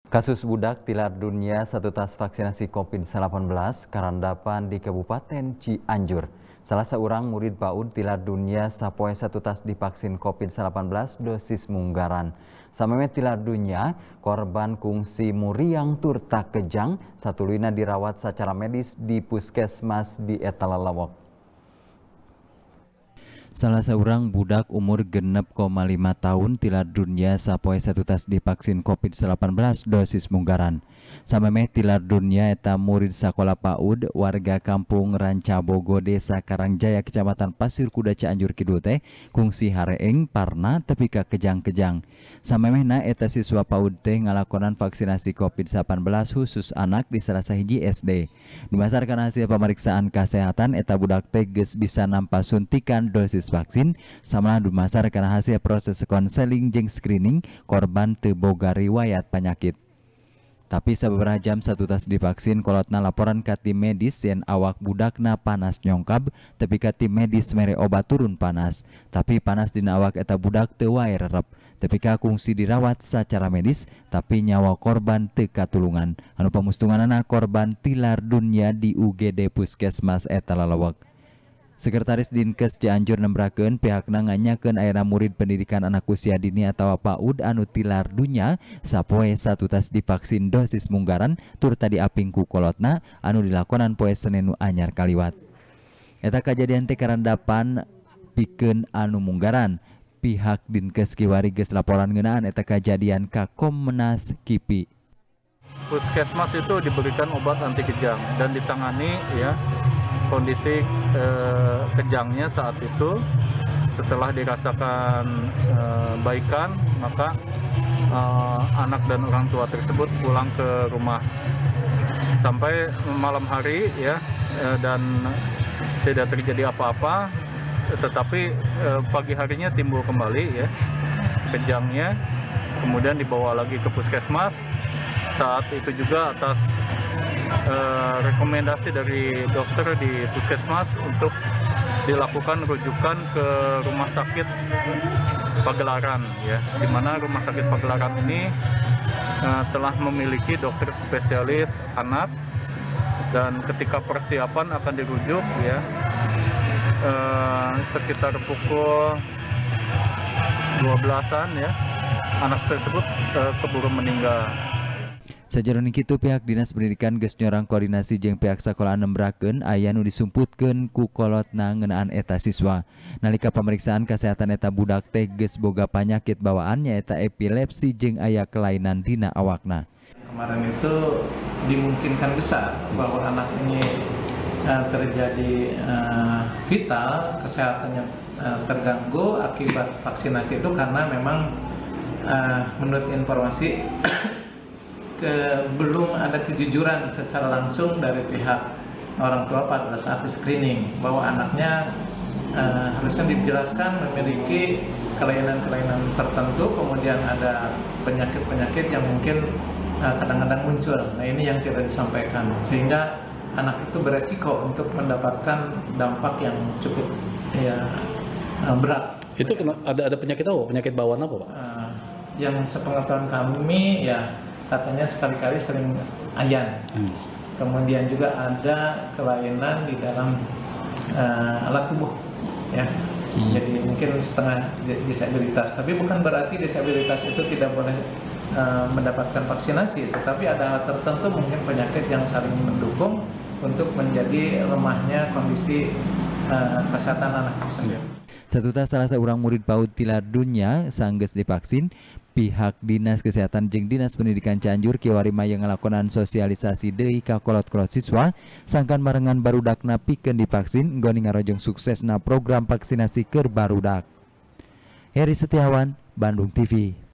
Kasus budak tilar dunia satu tas vaksinasi COVID-19 karandapan di Kabupaten Cianjur. Salah seorang murid PAUD tilar dunia sapoe satu tas divaksin COVID-19 dosis munggaran. Sameme tilar dunia, korban kungsi muriang turta kejang, satu lina dirawat secara medis di puskesmas di Etalalawak. Salah seorang budak umur 6,5 tahun tilar dunia sapoe satu tas divaksin COVID-19 dosis munggaran. Sameme tilar dunia eta murid sekolah PAUD warga kampung Rancabogo Desa Karangjaya Kecamatan Pasir Kuda Cianjur Kidul teh kungsi hareeng parna tepi ka kejang-kejang. Samemehna eta siswa PAUD teh ngalakonan vaksinasi COVID-19 khusus anak di salah sahiji SD. Berdasarkan hasil pemeriksaan kesehatan eta budak teh geus bisa nampa suntikan dosis vaksin sama dumasar karena hasil proses konseling jeung screening korban teu boga riwayat penyakit. Tapi sababaraha jam satu tas divaksin kolotna laporan ka tim medis yen awak budakna panas nyongkab tapi ka tim medis mere obat turun panas. Tapi panas dina awak eta budak teu wae rerep. Tapi ka kungsi dirawat secara medis tapi nyawa korban teu katulungan. Anu pamustunganana korban tilar dunia di UGD Puskesmas Etalalawak. Sekretaris Dinkes Cianjur nembrakeun pihakna nganyakeun ayeuna murid pendidikan anak usia dini atau PAUD anu tilar dunia sapoe satu tas divaksin dosis munggaran tur tadi aping ku kolotna anu dilakonan poe Senin nu anyar kaliwat. Eta kajadian teh karandapan pikeun anu munggaran. Pihak Dinkes kiwari geus laporan ngeunaan eta kajadian ka Komnas KIPI. Puskesmas itu diberikan obat anti kejang dan ditangani ya kondisi kejangnya saat itu. Setelah dirasakan baikan, maka anak dan orang tua tersebut pulang ke rumah sampai malam hari ya, dan tidak terjadi apa-apa. Tetapi pagi harinya timbul kembali ya kejangnya, kemudian dibawa lagi ke puskesmas. Saat itu juga atas rekomendasi dari dokter di puskesmas untuk dilakukan rujukan ke rumah sakit Pagelaran ya, di mana rumah sakit Pagelaran ini telah memiliki dokter spesialis anak, dan ketika persiapan akan dirujuk ya sekitar pukul 12-an ya, anak tersebut keburu meninggal. Sajeroning kitu pihak Dinas Pendidikan geus nyorang koordinasi jeung pihak sakola nembrakeun aya nu disumputkeun ku kolotna ngeunaan eta siswa. Nalika pemeriksaan kesehatan eta budak teh geus boga panyakit bawaan nyaeta epilepsi jeung aya kelainan dina awakna. Kemarin itu dimungkinkan besar bahwa anak ini terjadi vital, kesehatannya terganggu akibat vaksinasi itu karena memang menurut informasi belum ada kejujuran secara langsung dari pihak orang tua pada saat screening bahwa anaknya harusnya dijelaskan memiliki kelainan-kelainan tertentu, kemudian ada penyakit-penyakit yang mungkin kadang-kadang muncul. Nah, ini yang tidak disampaikan sehingga anak itu beresiko untuk mendapatkan dampak yang cukup berat. Itu ada penyakit apa? Penyakit bawaan apa, Pak? Yang sepengetahuan kami ya katanya sekali-kali sering ayan. Kemudian juga ada kelainan di dalam alat tubuh ya. Jadi mungkin setengah disabilitas, tapi bukan berarti disabilitas itu tidak boleh mendapatkan vaksinasi, tetapi ada hal tertentu mungkin penyakit yang saling mendukung untuk menjadi lemahnya kondisi kesehatan anak itu sendiri. Satu tas salah seorang murid PAUD tilar dunia sanggeus divaksin, pihak Dinas Kesehatan jeung Dinas Pendidikan Cianjur kiwari maya ngalakonan sosialisasi deui ka kolot-kolot siswa sangkan barengan barudakna pikeun divaksin nggoni ngarojong suksesna program vaksinasi keur barudak. Heri Setiawan, Bandung TV.